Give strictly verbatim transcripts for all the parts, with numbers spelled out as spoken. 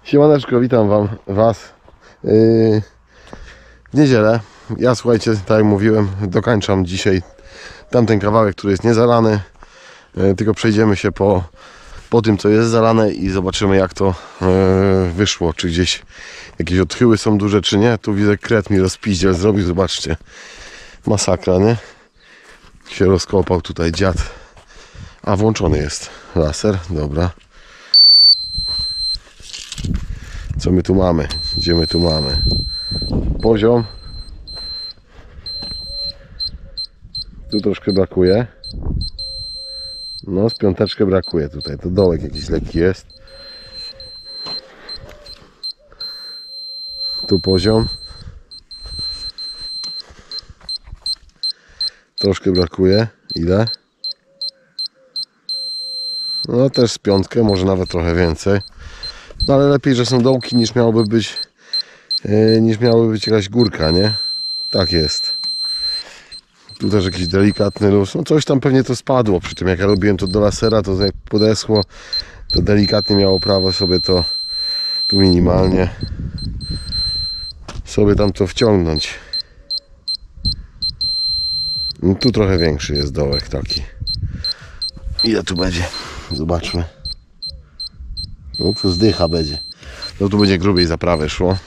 Siemaneczko, witam wam, was yy, w niedzielę. Ja, słuchajcie, tak jak mówiłem, dokończam dzisiaj tamten kawałek, który jest niezalany. Yy, tylko przejdziemy się po, po tym, co jest zalane i zobaczymy, jak to yy, wyszło. Czy gdzieś jakieś odchyły są duże, czy nie. Tu widzę, kret mi rozpiździel zrobił, zobaczcie. Masakra, nie? Się rozkopał tutaj dziad. A włączony jest laser, dobra. Co my tu mamy? Gdzie my tu mamy? Poziom. Tu troszkę brakuje. No, z piąteczkę brakuje tutaj. To dołek jakiś lekki jest. Tu poziom. Troszkę brakuje. Ile? No, też z piątkę, może nawet trochę więcej. No ale lepiej, że są dołki, niż miałoby być yy, niż miałoby być jakaś górka, nie? Tak jest. Tu też jakiś delikatny luz. No coś tam pewnie to spadło. Przy tym jak ja robiłem to do lasera, to jak podeschło, to delikatnie miało prawo sobie to tu minimalnie sobie tam to wciągnąć. No, tu trochę większy jest dołek taki. Ile tu będzie? Zobaczmy. No tu zdycha będzie. No tu będzie grubiej za prawe szło.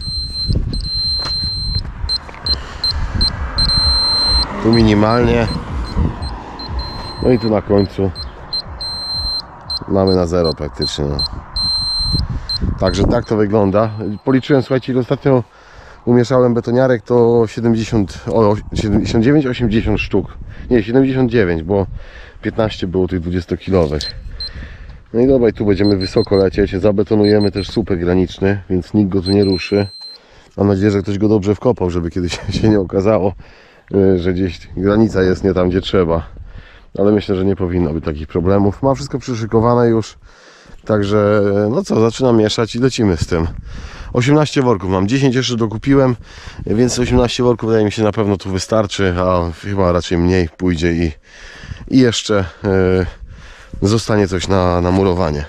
Tu minimalnie. No i tu na końcu mamy na zero praktycznie. No. Także tak to wygląda. Policzyłem, słuchajcie, ile ostatnio umieszałem betoniarek, to siedemdziesiąt, o, siedemdziesiąt dziewięć osiemdziesiąt sztuk. Nie, siedemdziesiąt dziewięć, bo piętnaście było tych dwudziestokilowych. No i dobra, i tu będziemy wysoko lecieć. Zabetonujemy też słupek graniczny, więc nikt go tu nie ruszy. Mam nadzieję, że ktoś go dobrze wkopał, żeby kiedyś się nie okazało, że gdzieś granica jest nie tam, gdzie trzeba. Ale myślę, że nie powinno być takich problemów. Mam wszystko przyszykowane już. Także no co, zaczynam mieszać i lecimy z tym. osiemnaście worków mam, dziesięć jeszcze dokupiłem, więc osiemnaście worków wydaje mi się na pewno tu wystarczy, a chyba raczej mniej pójdzie i, i jeszcze yy, zostanie coś na, na murowanie.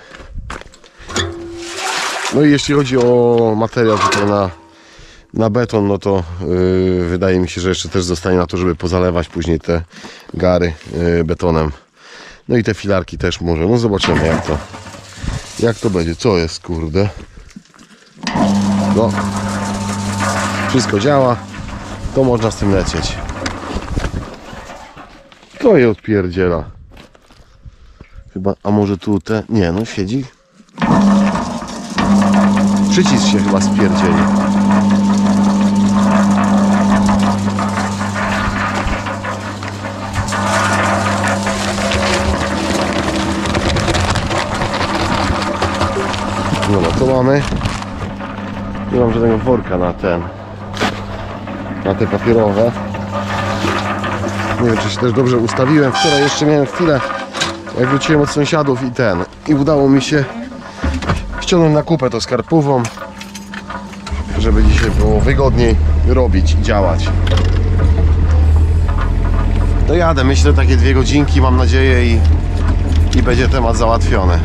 No i jeśli chodzi o materiał tutaj na, na beton, no to yy, wydaje mi się, że jeszcze też zostanie na to, żeby pozalewać później te gary yy, betonem. No i te filarki też może, no zobaczymy jak to jak to będzie. Co jest, kurde? No, wszystko działa, to można z tym lecieć. To je odpierdziela. Chyba, a może tu te... Nie, no siedzi. Przycisk się chyba spierdzieli. Dobra, to mamy. Nie mam żadnego worka na ten, na te papierowe. Nie wiem, czy się też dobrze ustawiłem. Wczoraj jeszcze miałem chwilę, jak wróciłem od sąsiadów i ten, i udało mi się ściągnąć na kupę to skarpówą, żeby dzisiaj było wygodniej robić i działać. To jadę, myślę, takie dwie godzinki, mam nadzieję, i, i będzie temat załatwiony.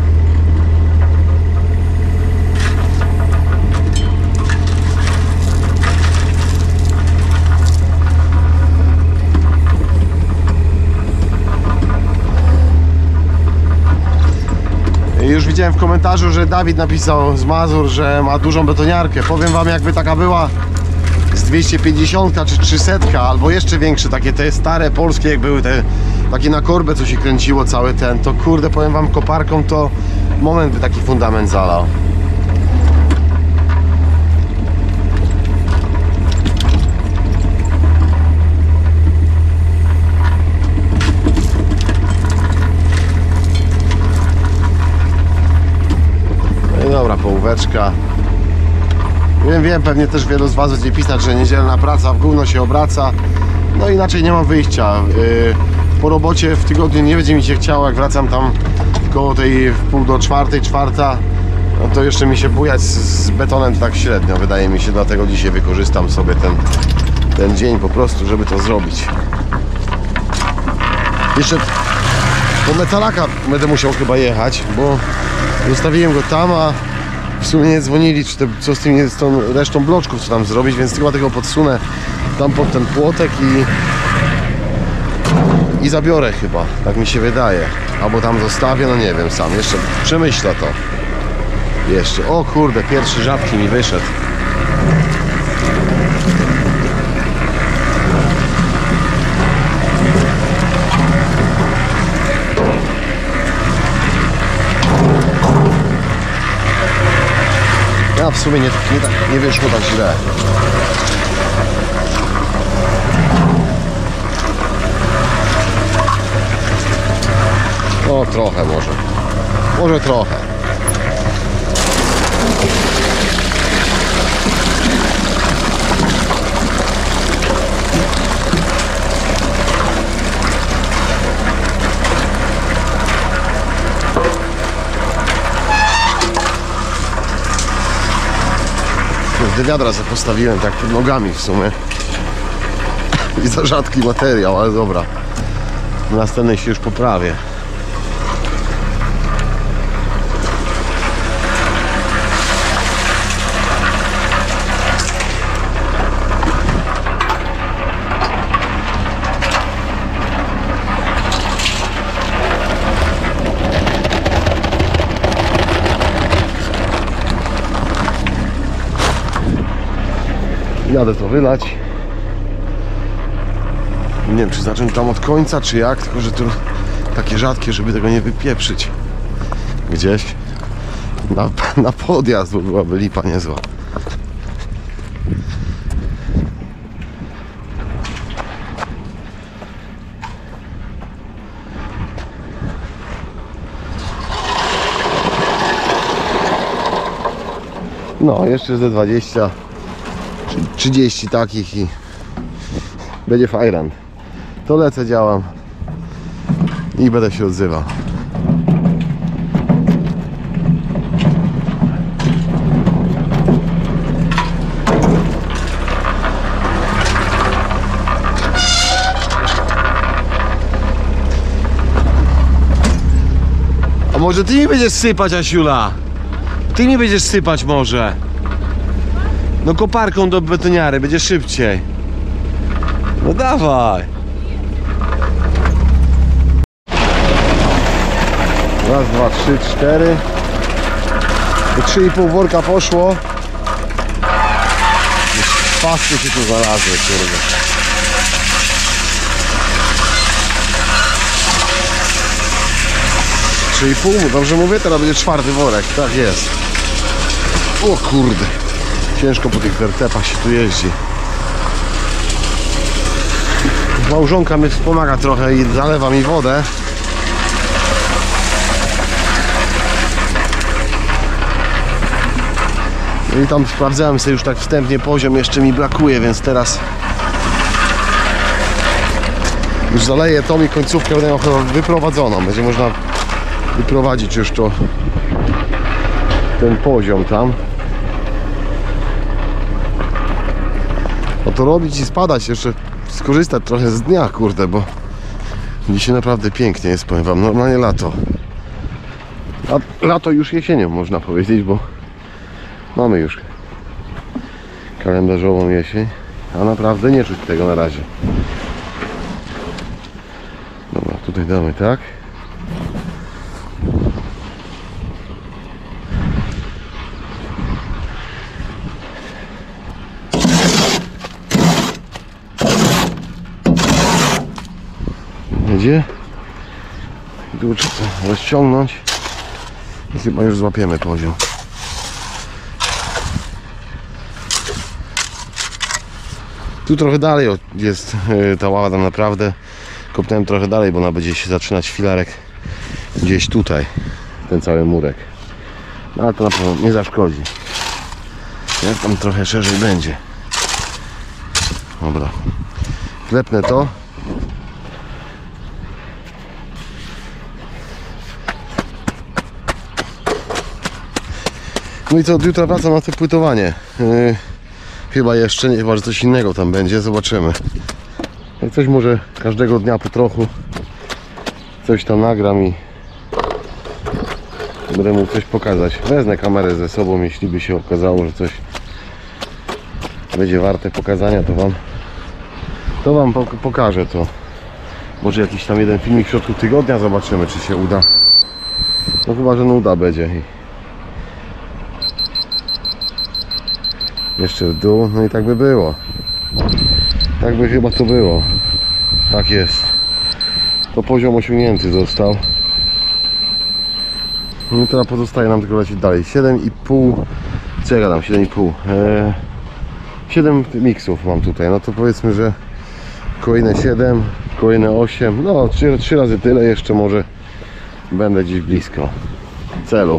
Już widziałem w komentarzu, że Dawid napisał z Mazur, że ma dużą betoniarkę. Powiem wam, jakby taka była z dwieście pięćdziesiąt czy trzysta, albo jeszcze większe, takie te stare polskie, jak były te takie na korbę, co się kręciło cały ten, to kurde, powiem wam, koparką to moment by taki fundament zalał. Dobra, połóweczka. Wiem, wiem, pewnie też wielu z was będzie pisać, że niedzielna praca w gówno się obraca. No inaczej nie mam wyjścia. Yy, po robocie w tygodniu nie będzie mi się chciało, jak wracam tam koło tej w pół do czwartej, czwarta, no to jeszcze mi się bujać z, z betonem tak średnio, wydaje mi się, dlatego dzisiaj wykorzystam sobie ten, ten dzień po prostu, żeby to zrobić. Jeszcze po metalaka będę musiał chyba jechać, bo zostawiłem go tam, a w sumie nie dzwonili, czy te, co z, tym, z tą resztą bloczków, co tam zrobić, więc chyba tego podsunę tam pod ten płotek i i zabiorę chyba, tak mi się wydaje. Albo tam zostawię, no nie wiem sam, jeszcze przemyślę to. Jeszcze, o kurde, pierwszy rzadki mi wyszedł. Ja w sumie nie, nie, tak, nie wyszło tak źle. No trochę może. Może trochę. Te wiadra sobie postawiłem tak pod nogami w sumie. I za rzadki materiał, ale dobra. W następnej się już poprawię. Jadę to wylać. Nie wiem, czy zacząć tam od końca, czy jak, tylko że to takie rzadkie, żeby tego nie wypieprzyć gdzieś na, na podjazd, bo byłaby lipa niezła. No, jeszcze ze dwadzieścia trzydzieści takich i będzie fajran. To lecę, działam i będę się odzywał. A może ty mi będziesz sypać, Asiula? Ty mi będziesz sypać może? No koparką do betoniary, będzie szybciej. No dawaj. Raz, dwa, trzy, cztery. Trzy i pół worka poszło. Pasty się tu znalazły, kurde. Trzy i pół, dobrze mówię? Teraz będzie czwarty worek, tak jest. O kurde. Ciężko po tych wertepach się tu jeździ. Małżonka mnie wspomaga trochę i zalewa mi wodę. No i tam sprawdzałem sobie już tak wstępnie poziom, jeszcze mi brakuje, więc teraz już zaleję tą i końcówkę będę miał chyba wyprowadzoną. Będzie można wyprowadzić już to, ten poziom tam. O to robić i spadać, jeszcze skorzystać trochę z dnia, kurde, bo dzisiaj naprawdę pięknie jest, powiem wam, normalnie lato. A lato już jesienią można powiedzieć, bo mamy już kalendarzową jesień, a naprawdę nie czuć tego na razie. Dobra, tutaj damy tak. Gdzie? Tu trzeba rozciągnąć i chyba już złapiemy poziom. Tu trochę dalej jest ta ława, tam naprawdę kopnąłem trochę dalej, bo ona będzie się zaczynać filarek gdzieś tutaj, ten cały murek. No ale to na pewno nie zaszkodzi. Jak tam trochę szerzej będzie. Dobra, klepnę to. No i co, jutro wracam na to płytowanie. Yy, chyba jeszcze, nie, chyba że coś innego tam będzie, zobaczymy. Jak coś może każdego dnia po trochu coś tam nagram i Będę mógł coś pokazać. Wezmę kamerę ze sobą, jeśli by się okazało, że coś będzie warte pokazania, to wam to wam pokażę to. Może jakiś tam jeden filmik w środku tygodnia, zobaczymy, czy się uda. No chyba, że nuda będzie. Jeszcze w dół, no i tak by było. Tak by chyba to było. Tak jest. To poziom osiągnięty został. No i teraz pozostaje nam tylko lecieć dalej. siedem i pół. Co ja gadam? siedem i pół. Eee, siedem miksów mam tutaj. No to powiedzmy, że kolejne siedem, kolejne osiem. No trzy razy tyle jeszcze może będę gdzieś blisko celu.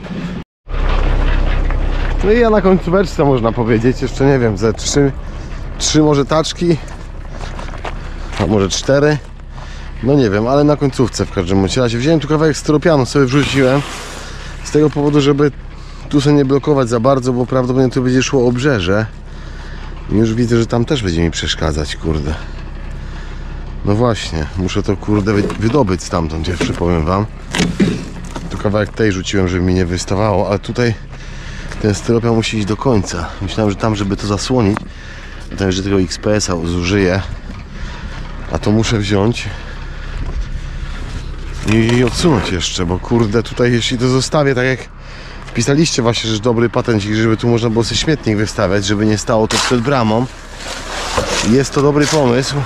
No i ja na końcóweczce, można powiedzieć, jeszcze nie wiem, ze trzy, trzy może taczki, a może cztery. No nie wiem, ale na końcówce w każdym razie. Wziąłem tu kawałek styropianu, sobie wrzuciłem. Z tego powodu, żeby tu sobie nie blokować za bardzo, bo prawdopodobnie tu będzie szło obrzeże. I już widzę, że tam też będzie mi przeszkadzać, kurde. No właśnie, muszę to kurde wydobyć stamtąd, jeszcze powiem wam. Tu kawałek tej rzuciłem, żeby mi nie wystawało, ale tutaj ten styropian musi iść do końca. Myślałem, że tam, żeby to zasłonić, to że tego X P S-a zużyję. A to muszę wziąć i odsunąć jeszcze, bo kurde tutaj jeśli to zostawię tak jak pisaliście właśnie, że dobry patencik, żeby tu można było sobie śmietnik wystawiać, żeby nie stało to przed bramą. Jest to dobry pomysł.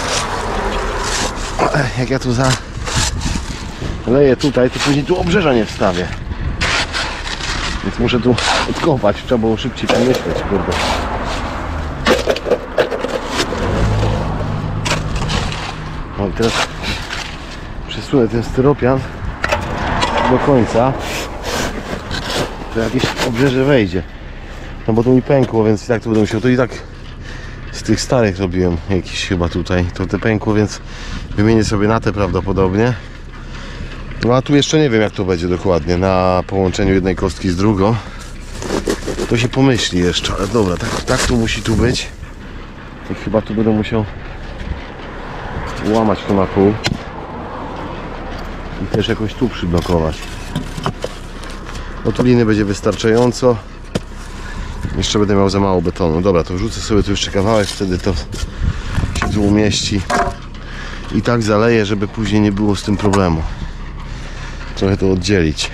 Jak ja tu za leję tutaj, to później tu obrzeża nie wstawię. Więc muszę tu odkopać, trzeba było szybciej pomyśleć, kurde. No i teraz przesunę ten styropian do końca, to jakieś obrzeże wejdzie. No bo to mi pękło, więc i tak to będę musiał. To i tak z tych starych robiłem jakiś chyba tutaj. To te pękło, więc wymienię sobie na te prawdopodobnie. No a tu jeszcze nie wiem, jak to będzie dokładnie na połączeniu jednej kostki z drugą. To się pomyśli jeszcze, ale dobra, tak, tak to musi tu być. I chyba tu będę musiał łamać to na pół i też jakoś tu przyblokować. No tu liny będzie wystarczająco. Jeszcze będę miał za mało betonu. Dobra, to wrzucę sobie tu jeszcze kawałek, wtedy to się tu umieści. I tak zaleję, żeby później nie było z tym problemu. Trochę to oddzielić.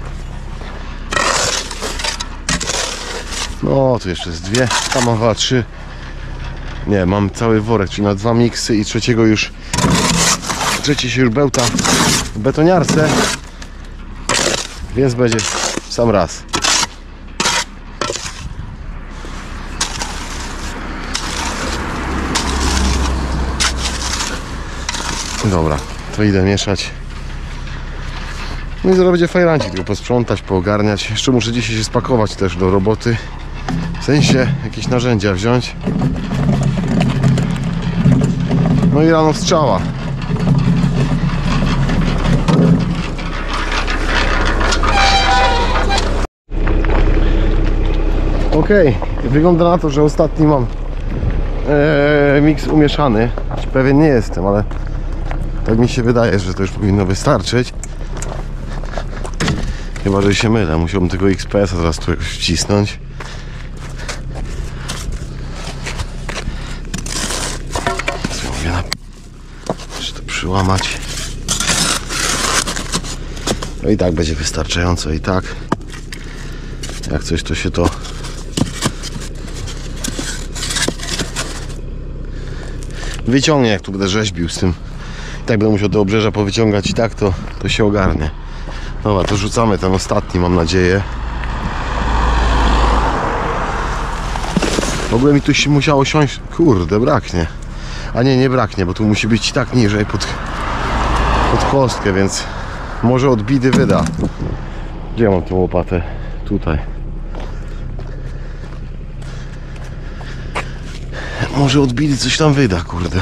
No, tu jeszcze jest dwie. Tam mam chyba trzy. Nie, mam cały worek, czyli na dwa miksy i trzeciego już trzeci się już bełta w betoniarce, więc będzie w sam raz. Dobra, to idę mieszać. No i zaraz będzie fajrancik, tylko posprzątać, poogarniać. Jeszcze muszę dzisiaj się spakować też do roboty. W sensie jakieś narzędzia wziąć. No i rano strzała. Ok, wygląda na to, że ostatni mam e, miks umieszany. Pewien nie jestem, ale tak mi się wydaje, że to już powinno wystarczyć. Chyba, że się mylę. Musiałbym tego X P S-a zaraz tu jakoś wcisnąć. Co mówię, na... Muszę to przyłamać. No i tak będzie wystarczająco. I tak jak coś, to się to wyciągnie, jak tu będę rzeźbił z tym. I tak będę musiał te obrzeża powyciągać i tak to, to się ogarnie. Dobra, to rzucamy ten ostatni, mam nadzieję. W ogóle mi tu się musiało siąść. Kurde, braknie. A nie, nie braknie, bo tu musi być tak niżej pod, pod kostkę, więc może od bidy wyda. Gdzie ja mam tą łopatę? Tutaj. Może od bidy coś tam wyda, kurde.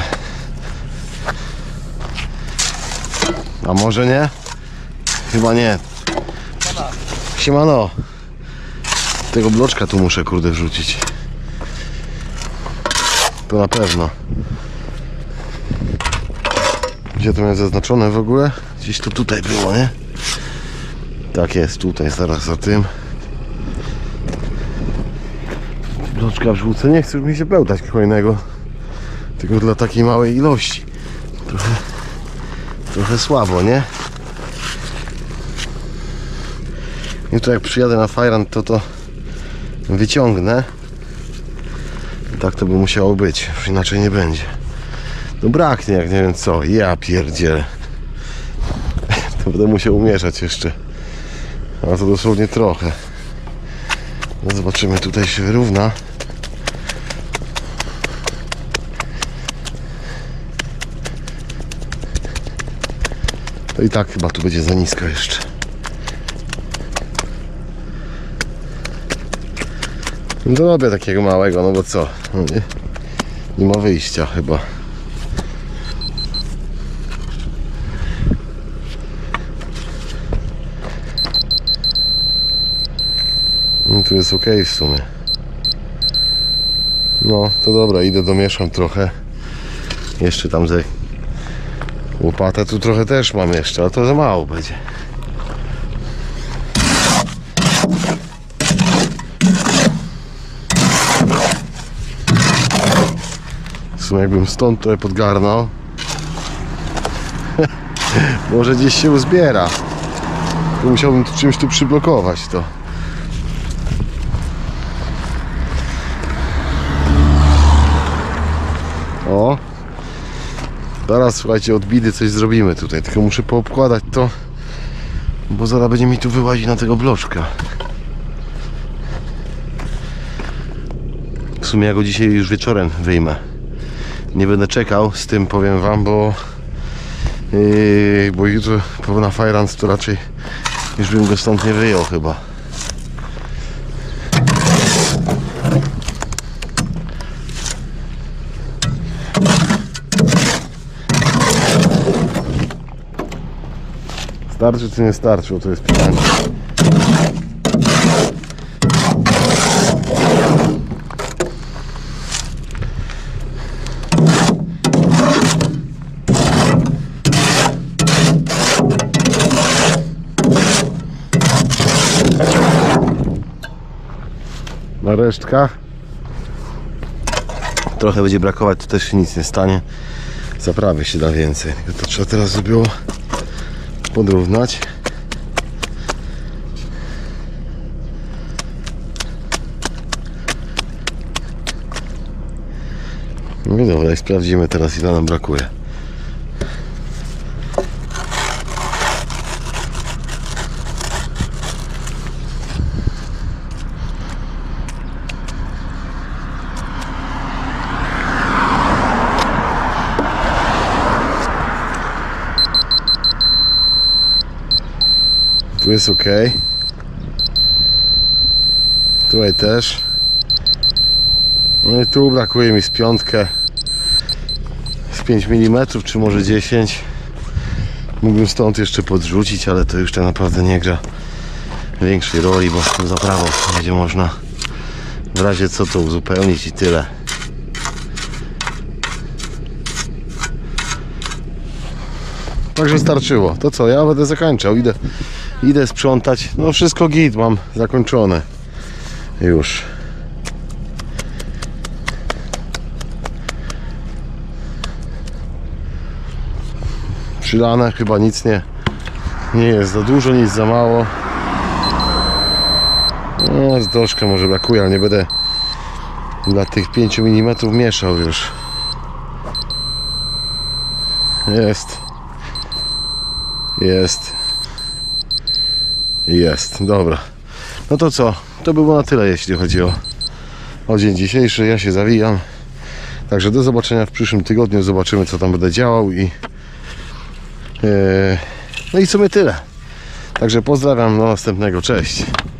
A może nie? Chyba nie. Siemano. Tego bloczka tu muszę, kurde, wrzucić. To na pewno. Gdzie to miałem zaznaczone w ogóle? Gdzieś to tutaj było, nie? Tak jest, tutaj zaraz za tym. Bloczka wrzucę, nie chcę mi się pełtać kolejnego. Tylko dla takiej małej ilości. Trochę, trochę słabo, nie? Jutro jak przyjadę na Fajran, to to wyciągnę. Tak to by musiało być, już inaczej nie będzie. No braknie, jak nie wiem co. Ja pierdzielę. To będę musiał umieszać jeszcze. A to dosłownie trochę. No zobaczymy, tutaj się wyrówna. To i tak chyba tu będzie za nisko jeszcze. No to robię takiego małego, no bo co? No nie, nie ma wyjścia chyba. No tu jest ok w sumie. No to dobra, idę domieszam trochę. Jeszcze tam ze łopatę tu trochę też mam jeszcze, ale to za mało będzie. W sumie jakbym stąd trochę podgarnął, może gdzieś się uzbiera. To musiałbym tu czymś tu przyblokować to. O! Zaraz, słuchajcie, od bidy coś zrobimy tutaj, tylko muszę poobkładać to, bo zaraz będzie mi tu wyłazić na tego bloczka. W sumie ja go dzisiaj już wieczorem wyjmę. Nie będę czekał z tym, powiem wam, bo yy, bo jutro na Fajrans to raczej już bym go stąd nie wyjął chyba. Starczy czy nie starczyło, to jest pytanie. Na resztkach trochę będzie brakować, to też się nic nie stanie. Zaprawy się da więcej, tylko to trzeba teraz było podrównać. No i dobra, i sprawdzimy teraz, ile nam brakuje. Tu jest ok. Tutaj też. No i tu brakuje mi z piątkę. Z pięć milimetrów, czy może dziesięć. Mógłbym stąd jeszcze podrzucić, ale to już tak naprawdę nie gra większej roli, bo z tą zaprawą będzie można w razie co to uzupełnić i tyle. Także starczyło. To co, ja będę zakończał. Idę, idę sprzątać. No wszystko git, mam zakończone. Już. Przylane, chyba nic nie, nie jest za dużo, nic za mało. No, troszkę może brakuje, ale nie będę dla tych pięciu milimetrów mieszał już. Jest. Jest. Jest. Dobra. No to co? To było na tyle, jeśli chodzi o, o dzień dzisiejszy. Ja się zawijam. Także do zobaczenia w przyszłym tygodniu. Zobaczymy, co tam będę działał i yy, no i w sumie tyle. Także pozdrawiam, do następnego. Cześć.